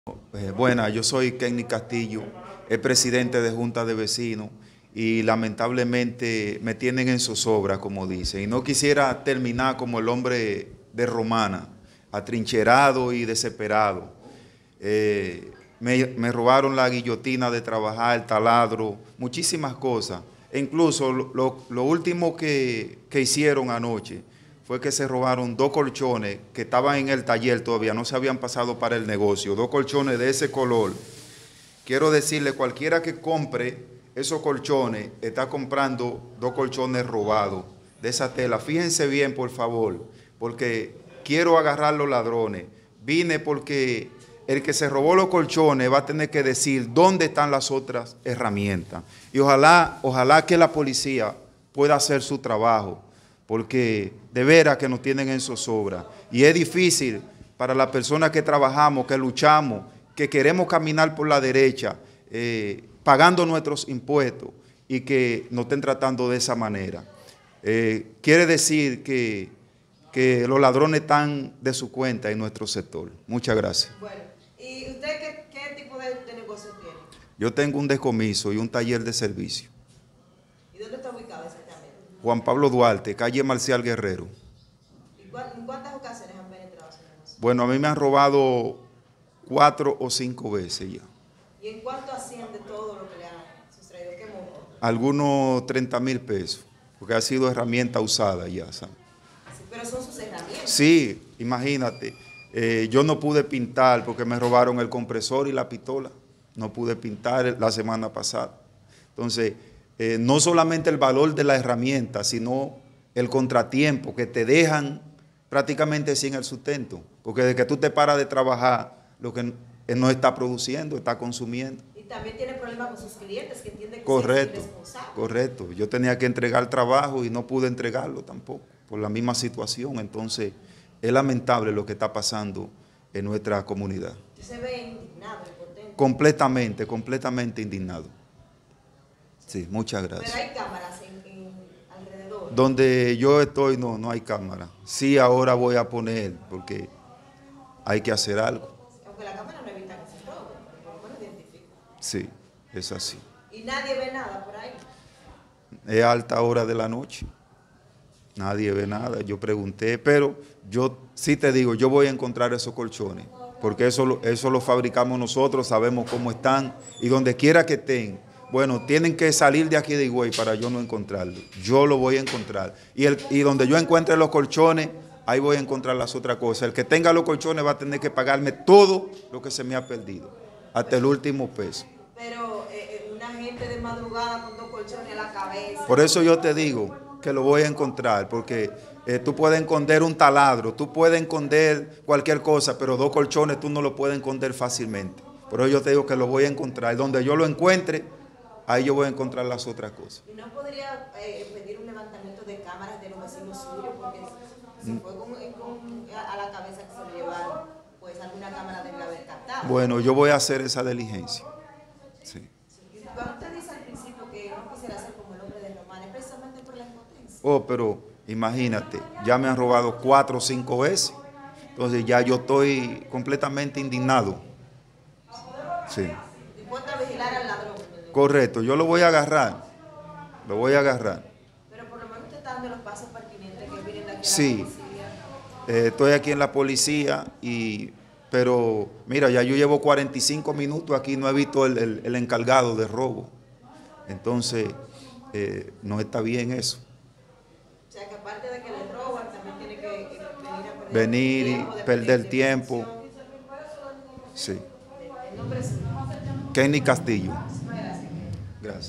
Buenas, yo soy Kenny Castillo, el presidente de Junta de Vecinos y lamentablemente me tienen en zozobra, como dicen. Y no quisiera terminar como el hombre de Romana, atrincherado y desesperado. Me robaron la guillotina de trabajar, el taladro, muchísimas cosas. E incluso lo último que hicieron anoche fue que se robaron 2 colchones que estaban en el taller todavía, no se habían pasado para el negocio, 2 colchones de ese color. Quiero decirle, cualquiera que compre esos colchones, está comprando 2 colchones robados de esa tela. Fíjense bien, por favor, porque quiero agarrar los ladrones. Vine porque el que se robó los colchones va a tener que decir dónde están las otras herramientas. Y ojalá que la policía pueda hacer su trabajo, porque de veras que nos tienen en zozobra. Y es difícil para las personas que trabajamos, que luchamos, que queremos caminar por la derecha, pagando nuestros impuestos y que nos estén tratando de esa manera. Quiere decir que los ladrones están de su cuenta en nuestro sector. Muchas gracias. Bueno, ¿y usted qué tipo de negocio tiene? Yo tengo un decomiso y un taller de servicio. ¿Y dónde está ubicado exactamente? Juan Pablo Duarte, calle Marcial Guerrero. ¿Y en cuántas ocasiones han penetrado a su negocio? Bueno, a mí me han robado 4 o 5 veces ya. ¿Y en cuánto asciende todo lo que le han sustraído? ¿Qué monto? Algunos 30,000 pesos, porque ha sido herramienta usada ya, ¿sabes? Sí, pero son sus herramientas. Sí, imagínate, yo no pude pintar porque me robaron el compresor y la pistola. No pude pintar la semana pasada. Entonces, no solamente el valor de la herramienta, sino el contratiempo que te dejan prácticamente sin el sustento. Porque desde que tú te paras de trabajar, lo que él no está produciendo, está consumiendo. Y también tiene problemas con sus clientes que entienden que Correcto, usted es irresponsable. correcto. Yo tenía que entregar trabajo y no pude entregarlo tampoco, por la misma situación. Entonces, es lamentable lo que está pasando en nuestra comunidad. Usted se ve indignado, impotente. Completamente indignado. Sí, muchas gracias. Pero hay cámaras alrededor. Donde yo estoy no hay cámara. Sí, ahora voy a poner, porque hay que hacer algo. Aunque la cámara no evita que se robe, pero por lo menos identifica. Sí, es así. Y nadie ve nada por ahí. Es alta hora de la noche. Nadie ve nada. Yo pregunté, pero yo sí te digo, yo voy a encontrar esos colchones, porque eso lo fabricamos nosotros, sabemos cómo están, y donde quiera que estén, bueno, tienen que salir de aquí de Higüey para yo no encontrarlo. Yo lo voy a encontrar. Y donde yo encuentre los colchones, ahí voy a encontrar las otras cosas. El que tenga los colchones va a tener que pagarme todo lo que se me ha perdido, hasta el último peso. Pero una gente de madrugada con 2 colchones a la cabeza. Por eso yo te digo que lo voy a encontrar, porque tú puedes esconder un taladro, tú puedes esconder cualquier cosa, pero 2 colchones tú no lo puedes esconder fácilmente. Por eso yo te digo que lo voy a encontrar. Donde yo lo encuentre, ahí yo voy a encontrar las otras cosas. ¿Y no podría pedir un levantamiento de cámaras de los vecinos suyos? Porque si fue a la cabeza que se lo llevaron, pues alguna cámara debe haber captado. Bueno, yo voy a hacer esa diligencia. Sí. Cuando usted dice al principio que no quisiera ser como el hombre de Román, es precisamente por la impotencia. Oh, pero imagínate, ya me han robado 4 o 5 veces. Entonces ya yo estoy completamente indignado. Sí. Y ponte a vigilar al ladrón. Correcto, yo lo voy a agarrar. Lo voy a agarrar. Pero por lo menos usted está dando los pasos pertinentes que vienen de aquí a Sí. la policía. Estoy aquí en la policía, pero mira, ya yo llevo 45 minutos aquí, no he visto el encargado de robo. Entonces, no está bien eso. O sea que aparte de que le roban, también tiene que Venir y de perder tiempo. protección. Sí. El nombre es Kenny Castillo.